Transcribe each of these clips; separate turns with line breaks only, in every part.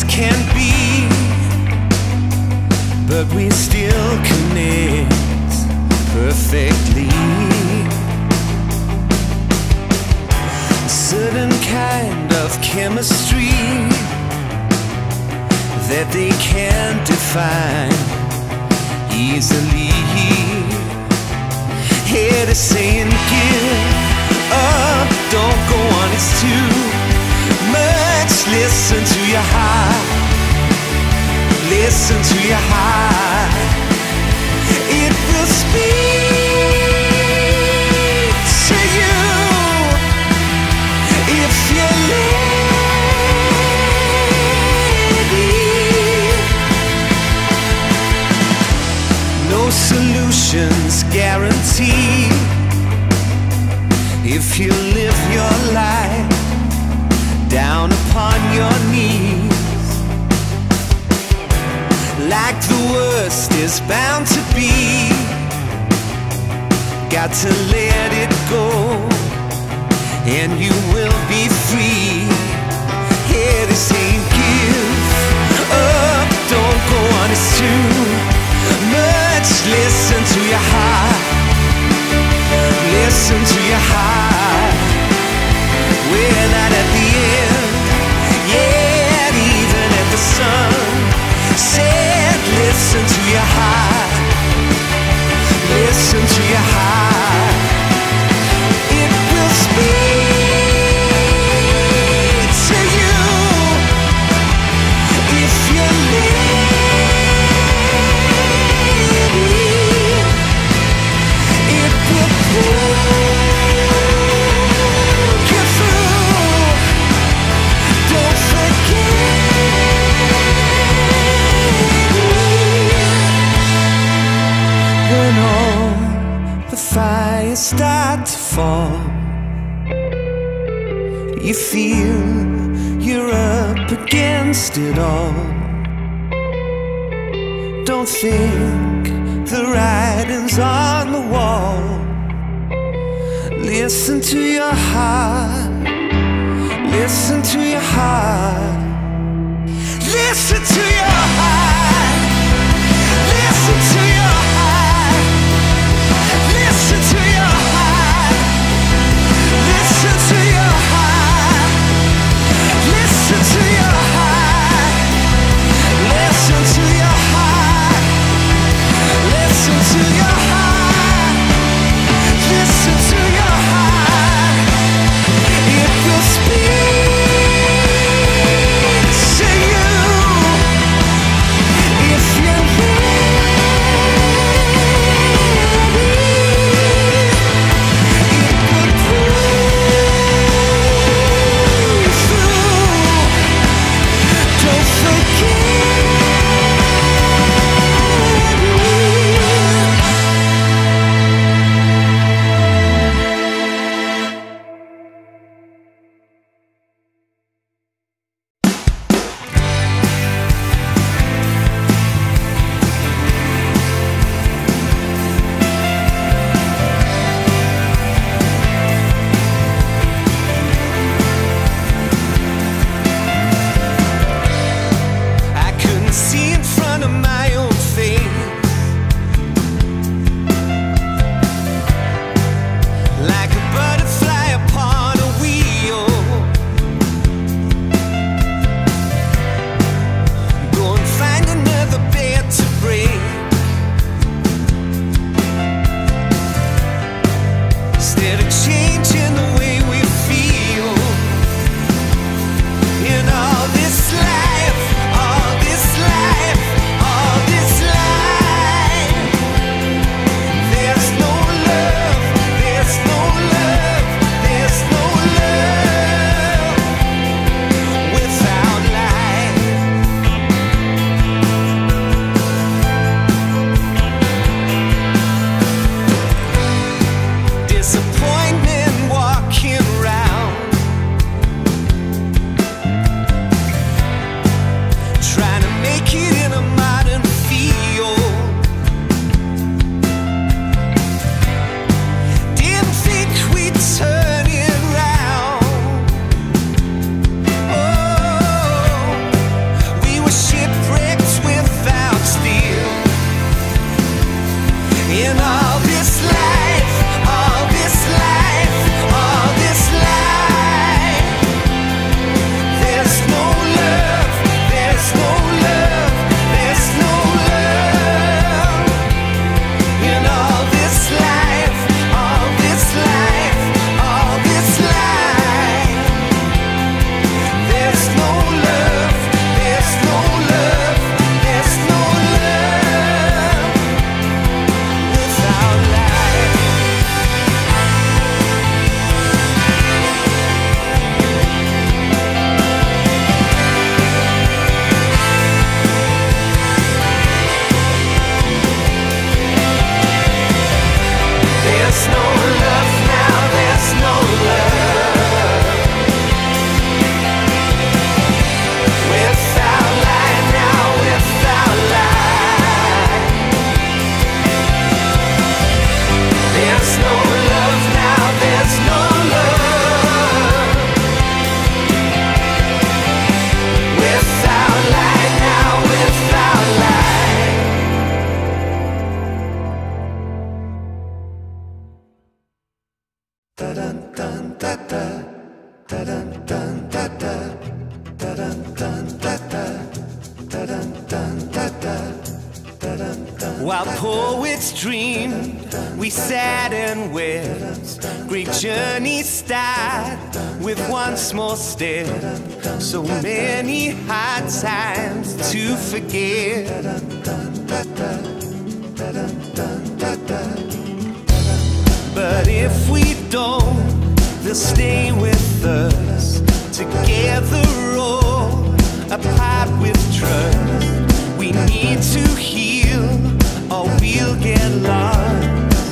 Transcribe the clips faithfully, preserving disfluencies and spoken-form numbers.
can be, but we still connect perfectly. A certain kind of chemistry that they can't define easily. Here they're saying give up, don't go on, it's too much. Listen to your heart, listen to your heart. It will speak to you if you're ready. No solutions guaranteed if you live your life down upon your knees. Like the worst is bound to be, got to let it go and you will be free. Here they say give up, don't go on, it's too much. Listen to your heart, listen to your heart. We're not at the end yet, even at the sun said. Listen to your heart, listen to your heart. It will speak to you if you're ready. It will pull you through. Don't forget. When all the fires start to fall, you feel you're up against it all. Don't think the writing's on the wall. Listen to your heart, listen to your heart. Listen to your heart, listen to your heart. Listen to your heart, listen to your heart. Listen to your heart, listen to your heart. Listen to your heart, listen to your heart. It will speak to you if you're ready. While poets dreamed, we sat and wept. Great journeys start with one small step. So many hard times to forget. But if we don't, they'll stay with us. Together or apart with trust. We need to heal or we'll get lost.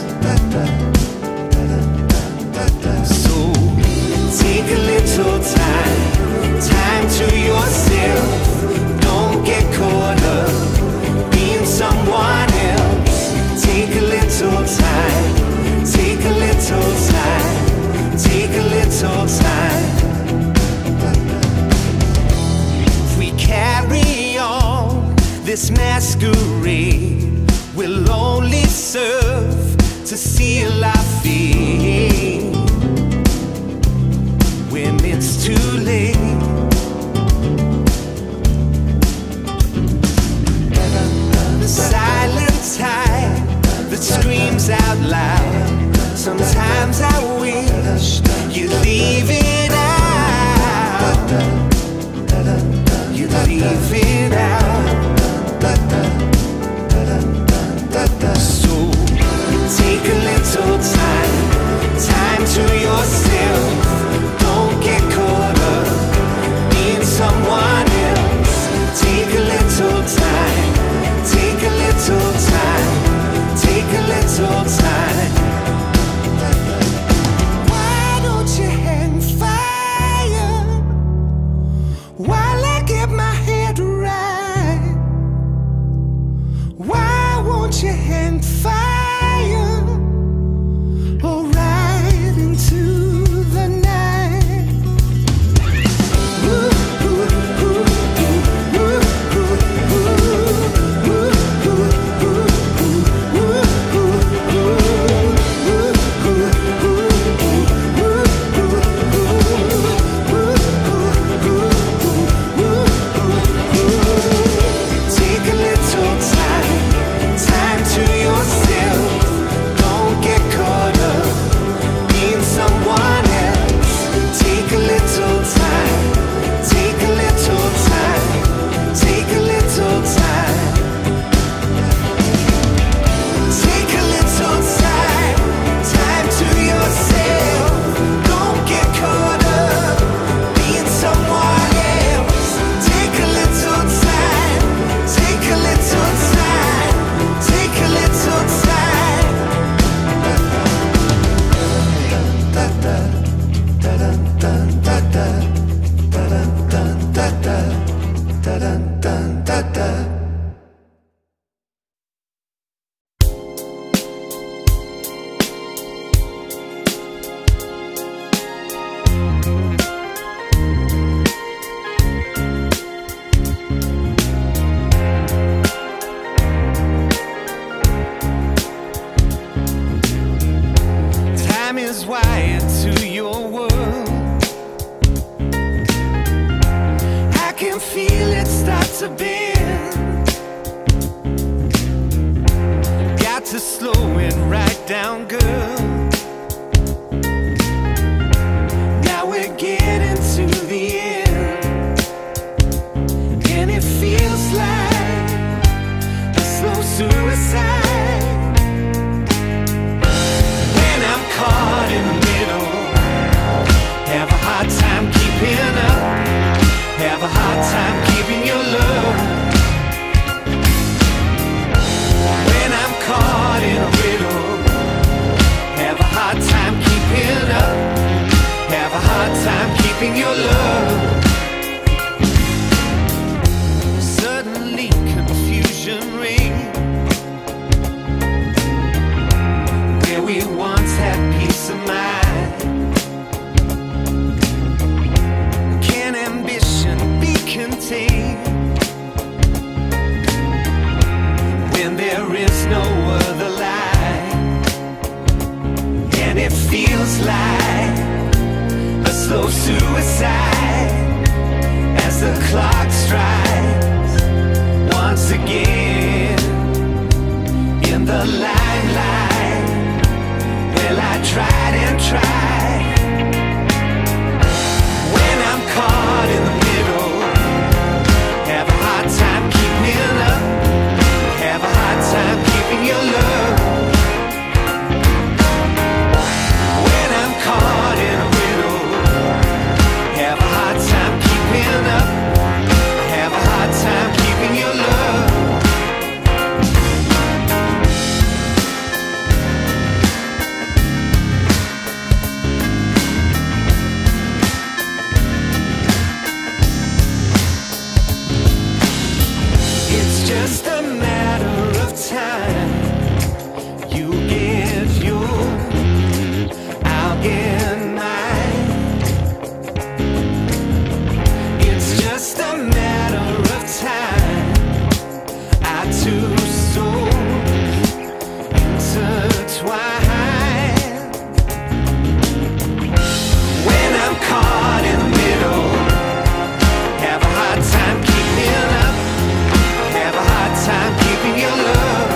So take a little time, time to yourself. Don't get caught up being someone else. Take a little time, take a little time, take a little time. If we carry on this masquerade, will only serve to seal our fate when it's too late. The silent tide that screams out loud. Sometimes I wish you'd leave it out. You'd leave it out. So take a little time, time to yourself. Don't get caught up being someone else. Take a little time, take a little time, take a little time. Why don't you hang feels like a slow suicide as the clock strikes once again in the limelight. Well, I tried and tried. When I'm caught in the middle, have a hard time keeping up, have a hard time keeping your love. When I'm caught in a riddle, have a hard time keeping up, have a hard time keeping your love. Just a matter of time. You get yours, I'll get mine. It's just a matter of time. Our two souls intertwine. When I'm caught in the middle, have a hard time keeping up, have a hard time keeping your love.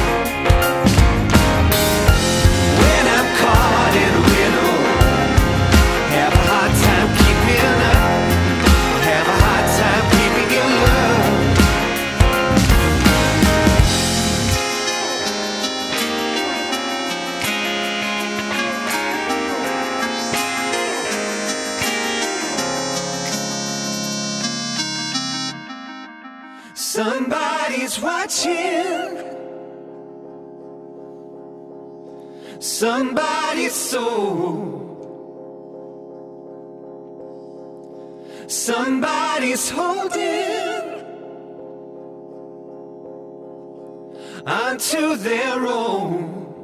When I'm caught in a riddle, have a hard time keeping up, have a hard time keeping your love. Somebody's watching, somebody's soul, somebody's holding onto their own.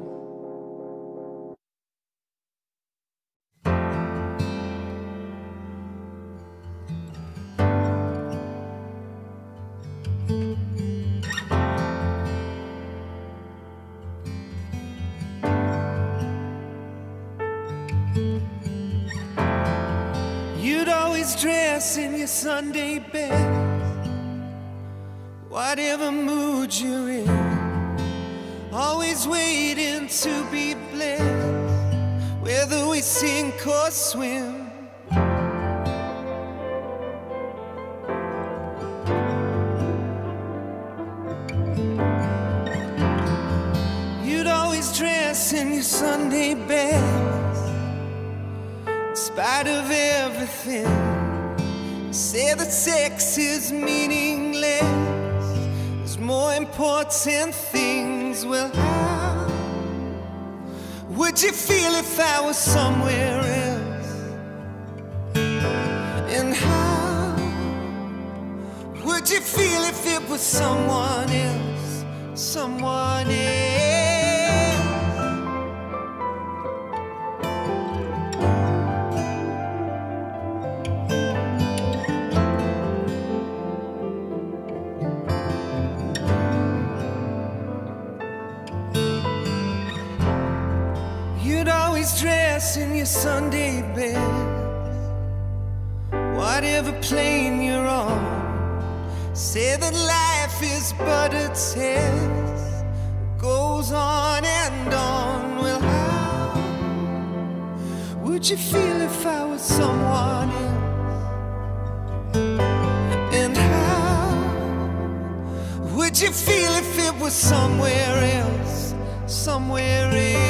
You'd always dress in your Sunday best, whatever mood you're in, always waiting to be blessed, whether we sink or swim. You'd always dress in your Sunday best, in spite of everything. Say that sex is meaningless, there's more important things. Well, how would you feel if I was somewhere else? And how would you feel if it was someone else? Someone else? You'd always dress in your Sunday best, whatever plane you're on. Say that life is but a test, goes on and on. Well, how would you feel if I was someone else? And how would you feel if it was somewhere else? Somewhere else?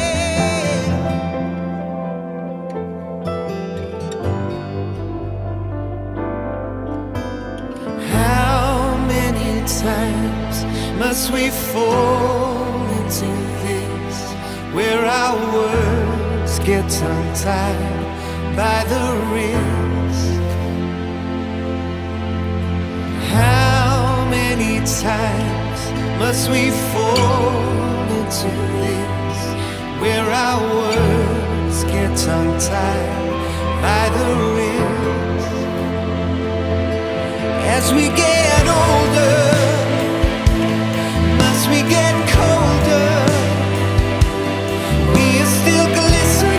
Times must we fall into this, where our words get tongue-tied by the risk? How many times must we fall into this, where our words get tongue-tied by the risk? As we get older, we get colder, we are still glistening.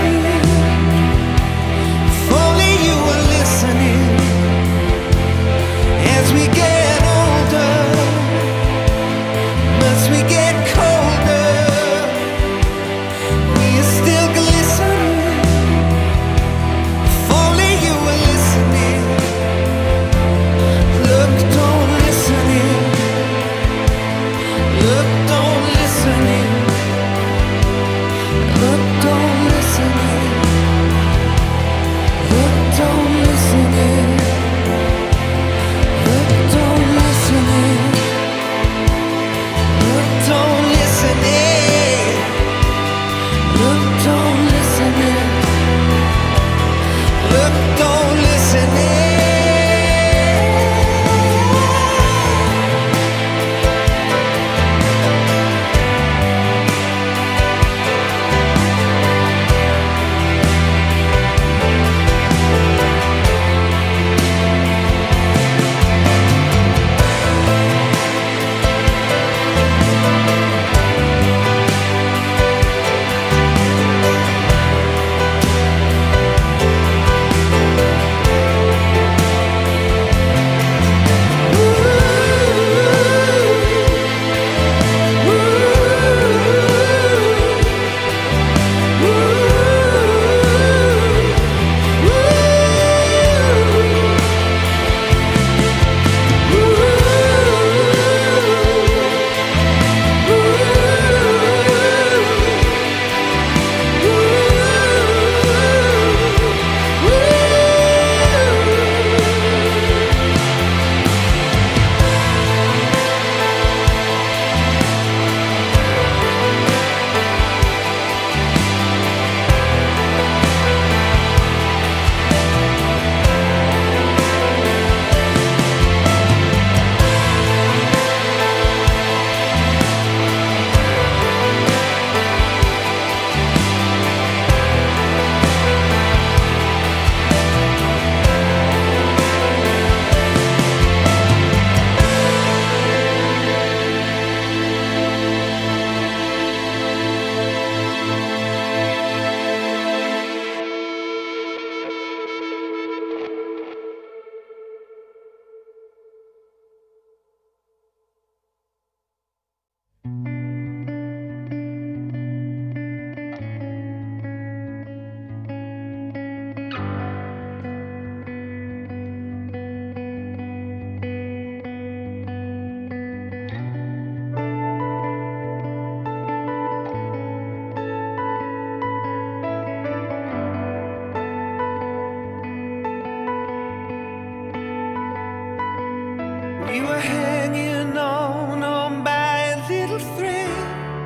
We were hanging on, on by a little thread.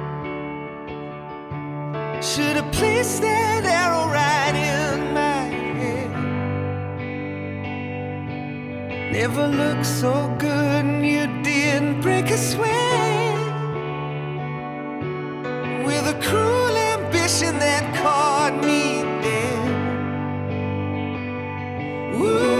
Should have placed that arrow right in my head. Never looked so good and you didn't break a sweat. With a cruel ambition that caught me dead. Ooh.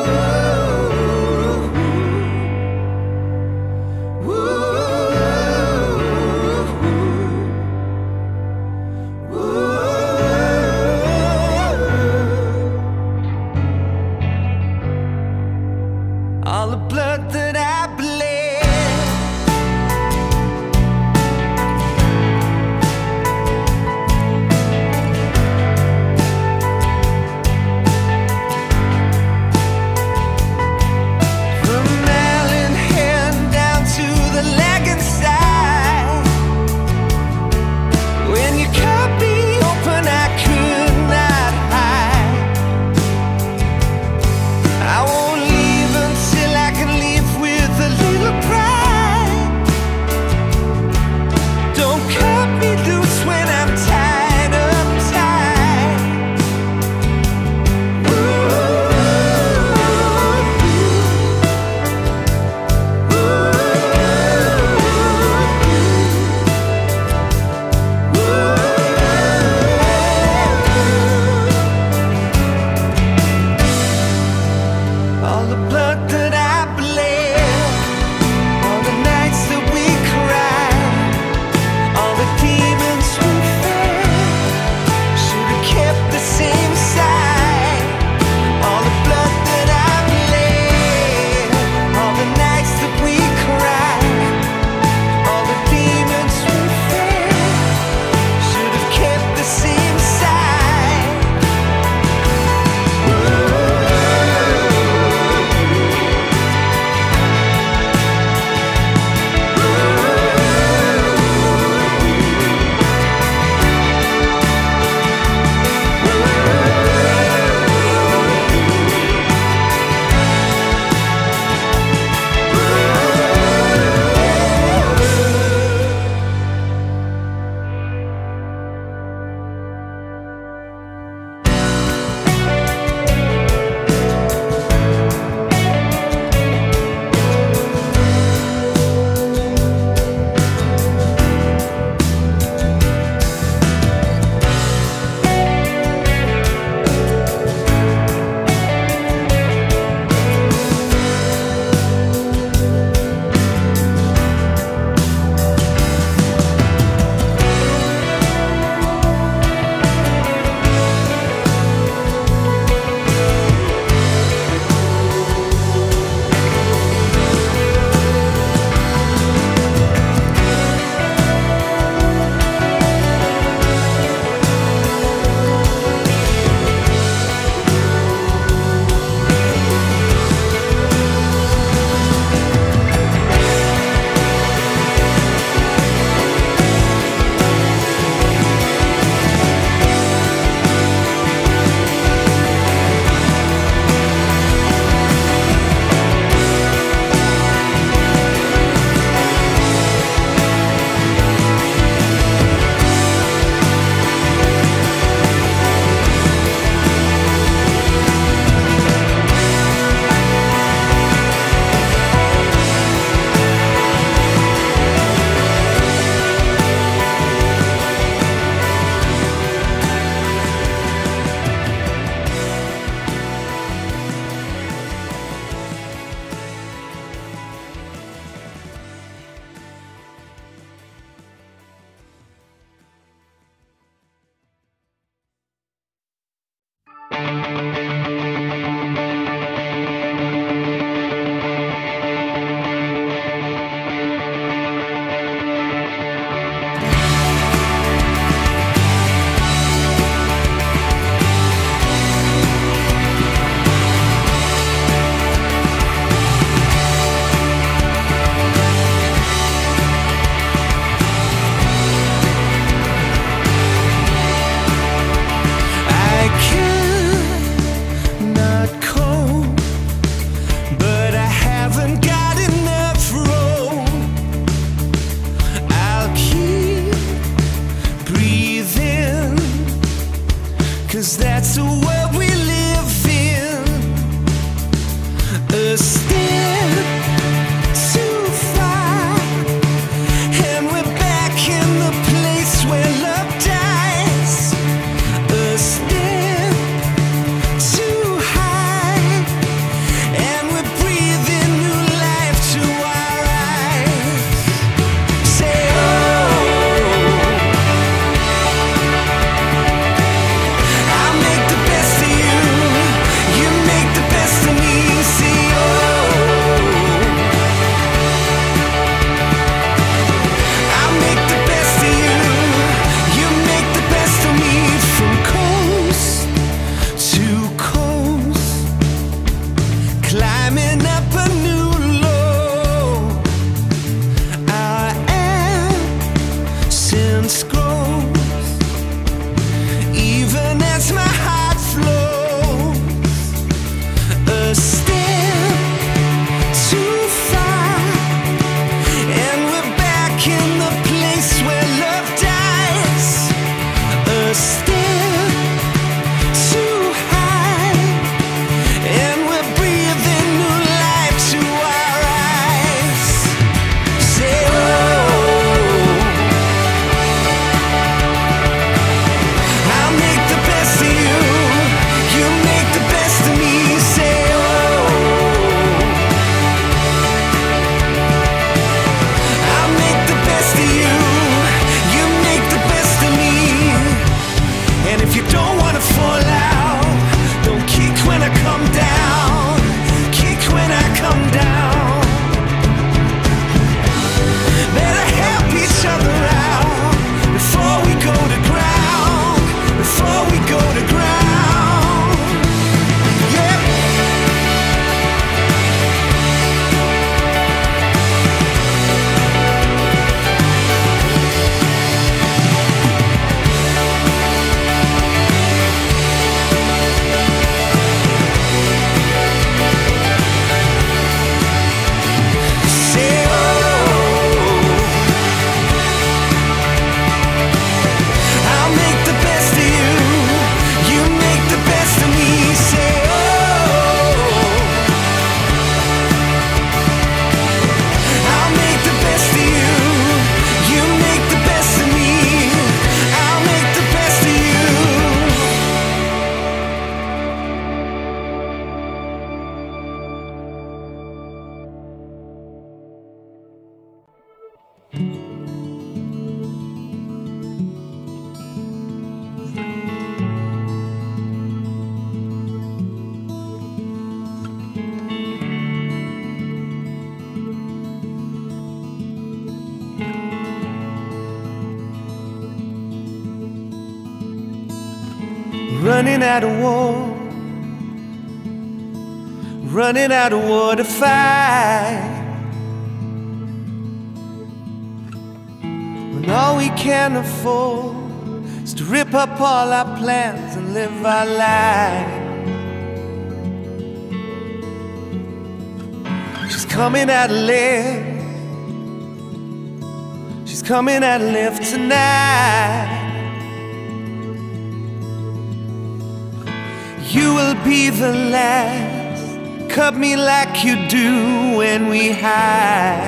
All the blood that I bled, 'cause that's the world we live in. A step too far, and we're back in the place where love dies. A step too high, and we're breathing new life to our eyes. Say, oh, I'll make the best of you, you make the best of me. Say, oh, I'll make the best of you, you make the best of me. From coast to coast, climbing up a new low, our absence grows, even as my heart flows. A step too far, and we're back in the place where love dies. A step too high, and we're breathing new life to our eyes. Say, oh, I'll make the best of you, you make the best of me. Say, oh, I'll make the best of you, you make the best of me. And if you don't wanna fall out, don't kick when I come down, kick when I come down. Better help each other out before we go to ground, before we go to ground. Yeah. Say, oh, I'll make the best of you, you make the best of me. Say, oh, I'll make the best of you, you make the best of me. I'll make the best of you. Running out of war, running out of war to fight, when all we can afford is to rip up all our plans and live our life. She's coming out of left, she's coming out of left tonight. You will be the last, cut me like you do when we hide.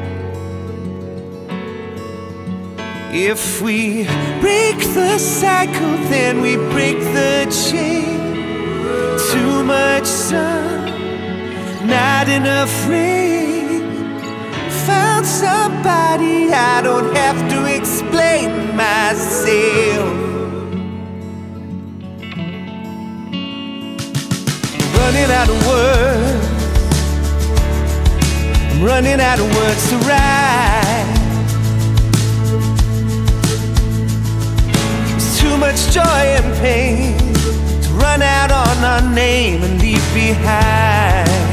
If we break the cycle, then we break the chain. Too much sun, not enough rain. Found somebody, I don't have to explain myself. Running out of words, I'm running out of words to write. There's too much joy and pain to run out on our name and leave behind.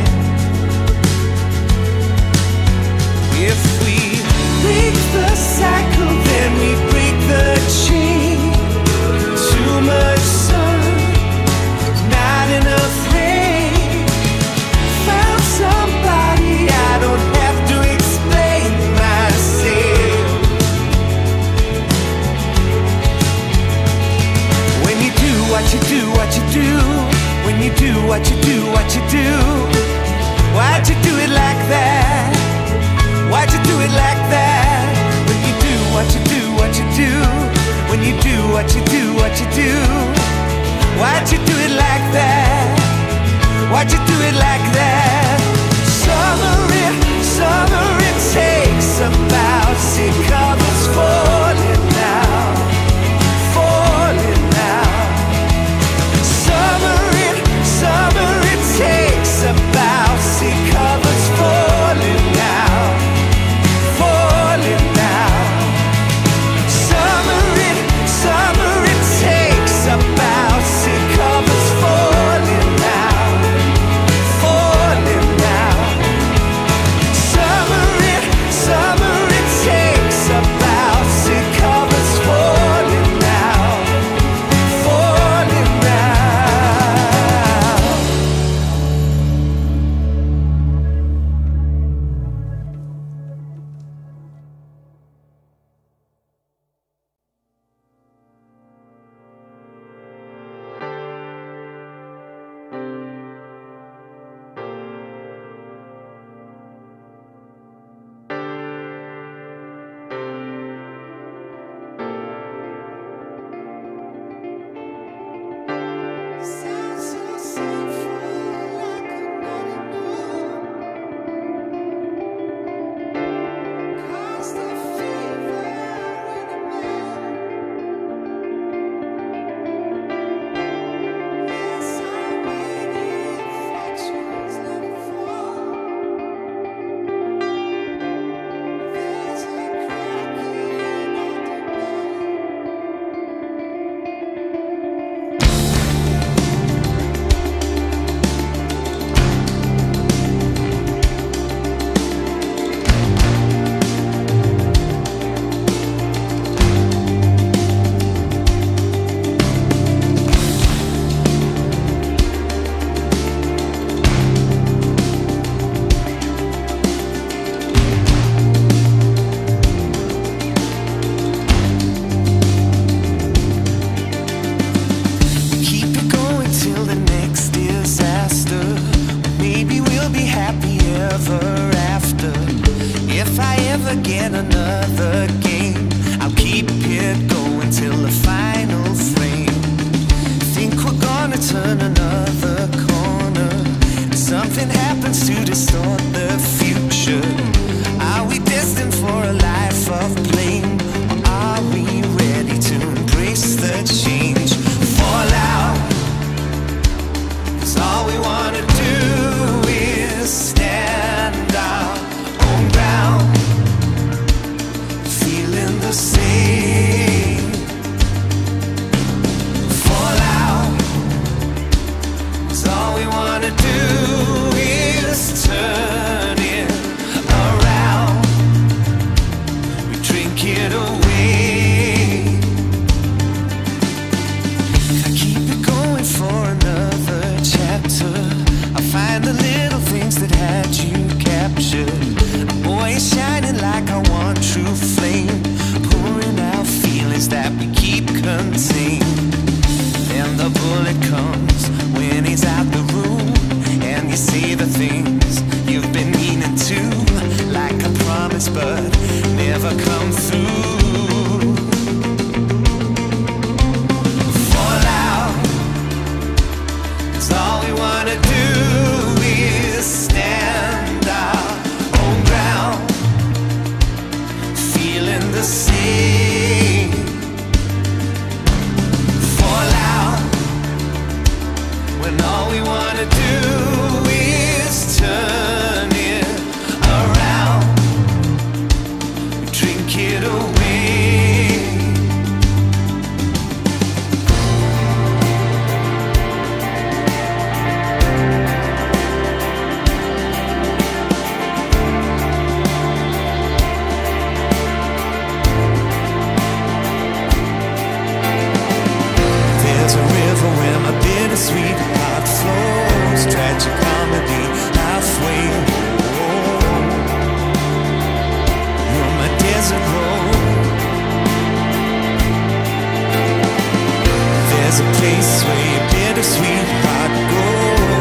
If we break the cycle, then we break the chain. Too much sun, not enough rain. Found somebody, I don't have to explain myself. When you do what you do, what you do, what you do? Why'd you do it like that? Why'd you do it like that? When you do what you do, what you do? When you do what you do, what you do? Why'd you do it like that? Why'd you do it like that? Summer it, summer it takes about six covers falling now, falling now. Summer it, summer it takes about six covers falling now, falling now. Summer it, summer it takes about six covers falling now, falling now. Summer it, summer it takes about six covers falling now, falling now. Sounds so sinful, I could not ignore. Caused a fever in a man. Yes, I'm waiting for truth, let it fall. There's a crack in the keep it going till the next disaster. Maybe we'll be happy ever after. If I ever get another game, I'll keep it going till the final frame. Think we're gonna turn another corner. Something happens to distort the future. Are we destined for a life of blame? Or are we ready to embrace the change? Fall out, 'cause all we wanna do is stand our own ground, feeling the same. Fall out, 'cause all we wanna do is turn it around. We drink it away. If I keep it going for another chapter, I'll find the little things that had you captured. A boy is shining like our one true flame, pouring out feelings that we keep contained. Then the bullet comes when he's out the room, and you say the things you've been meaning to, like a promise but never come through. Fall out, 'cause all we wanna do is stand our own ground, feeling the same. Fall out, when all we wanna do is turn it around. We drink it away. There's a river where my bittersweet heart flows, tragic comedy halfway. Oh, you're my desert road. There's a place where your bittersweet heart goes.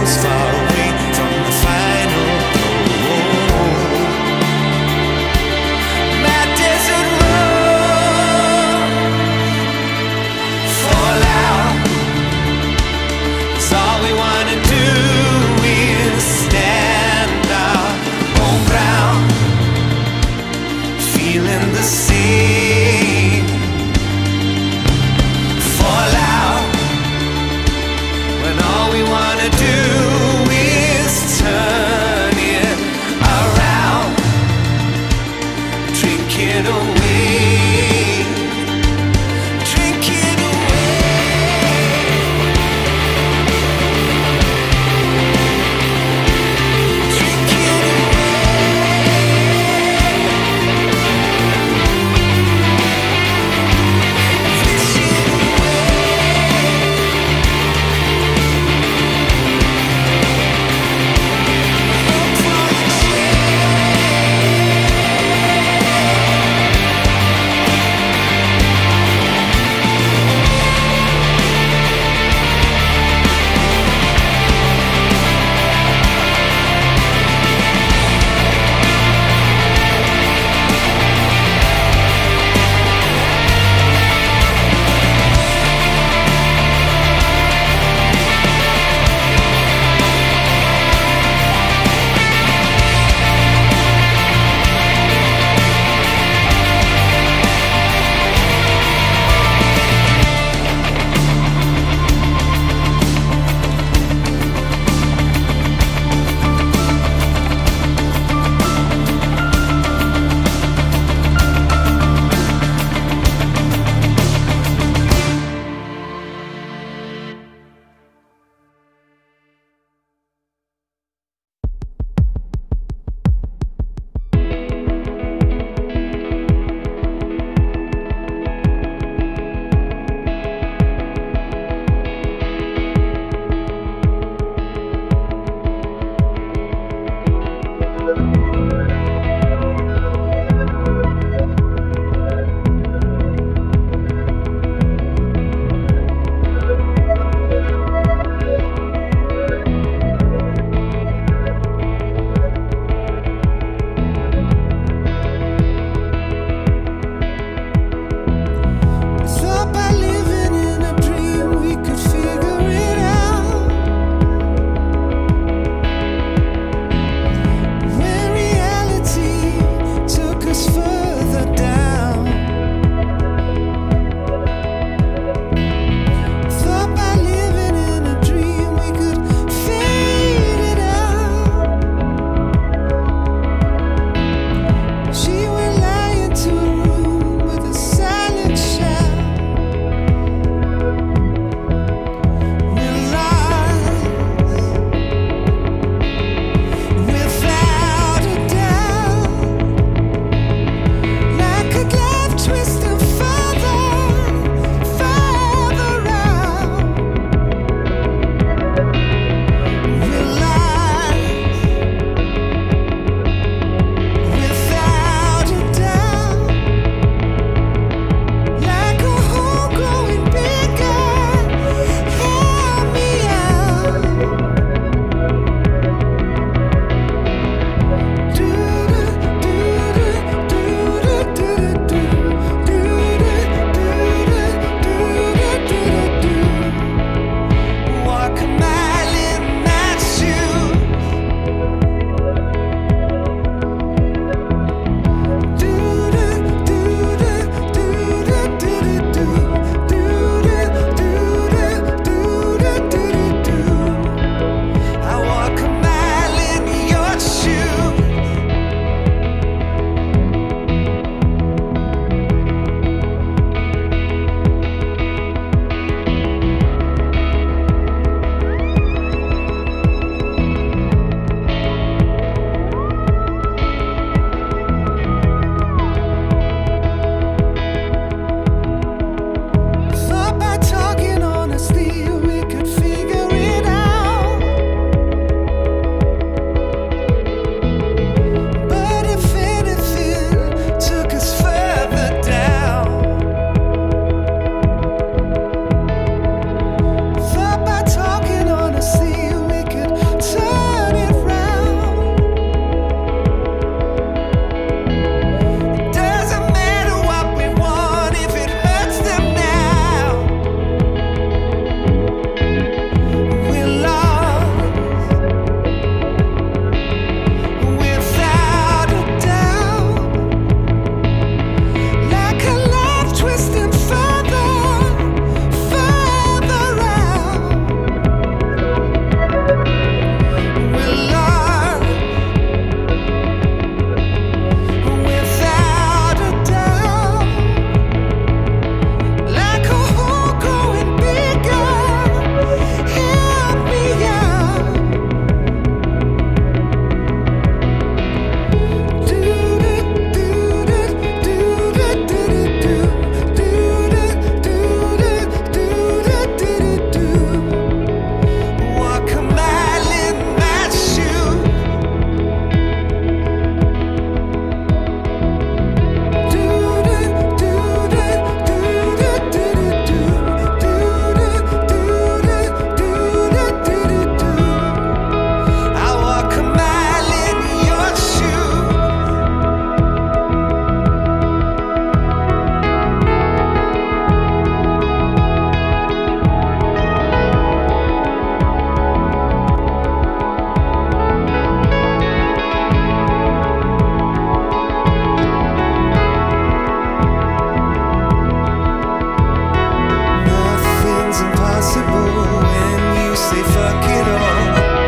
say fuck it all.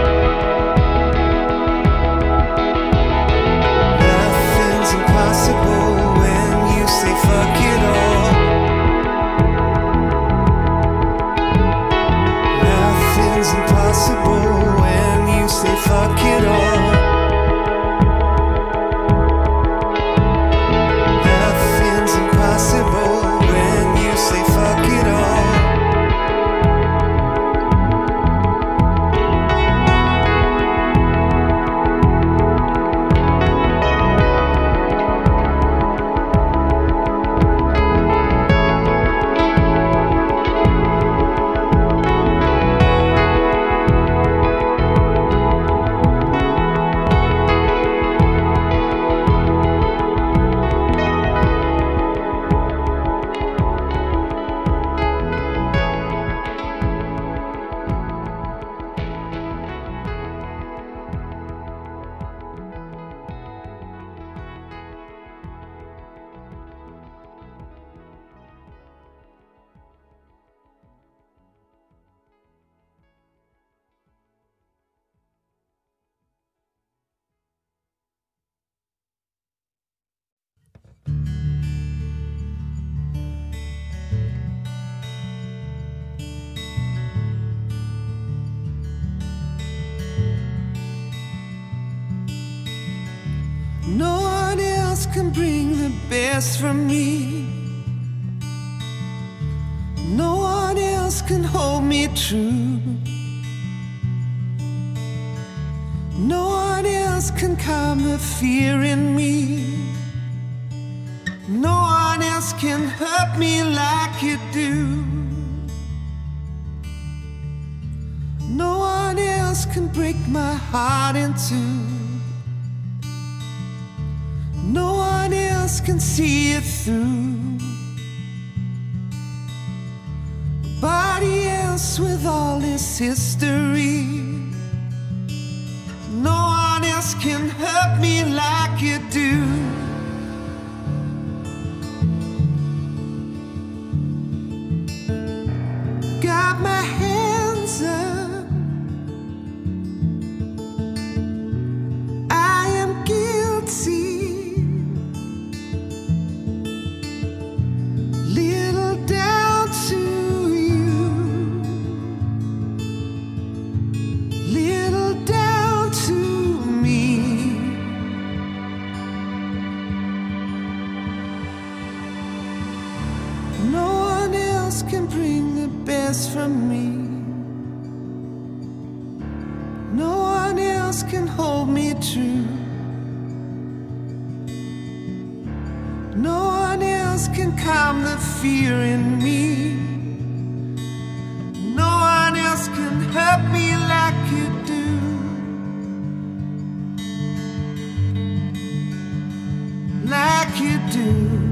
Nothing's impossible when you say fuck it all. Nothing's impossible when you say fuck it all. Nothing's impossible when you say fuck it all. No one else can bring the best from me. No one else can hold me true. No one else can calm the fear in me. No one else can hurt me like you do. No one else can break my heart in two. No one else can see it through. Nobody else with all this history. No one else can hurt me like you do. Got my hands up, I am guilty. Little down to you, little down to me. No one else can bring the best from me. No one else can hold me true. No one else can calm the fear in me. No one else can hurt me like you do. Like you do.